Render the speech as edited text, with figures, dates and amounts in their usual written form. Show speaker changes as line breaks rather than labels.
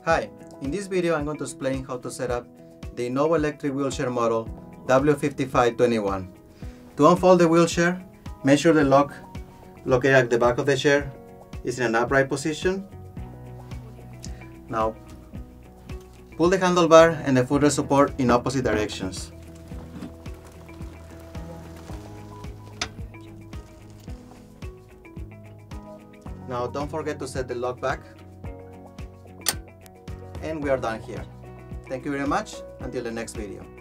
Hi, in this video I'm going to explain how to set up the Innuovo Electric Wheelchair model W5521. To unfold the wheelchair, make sure the lock located at the back of the chair is in an upright position. Now, pull the handlebar and the footrest support in opposite directions. Now don't forget to set the lock back. And we are done here. Thank you very much. Until the next video.